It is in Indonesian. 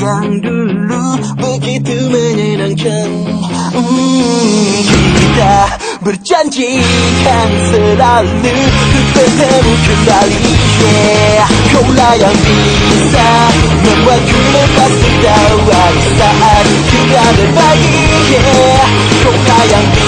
yang dulu begitu menyenangkan. Kita berjanjikan selalu bertemu kembali. Kaulah yang bisa membuatku lepas tertawa saat kita berbagi. Kaulah yang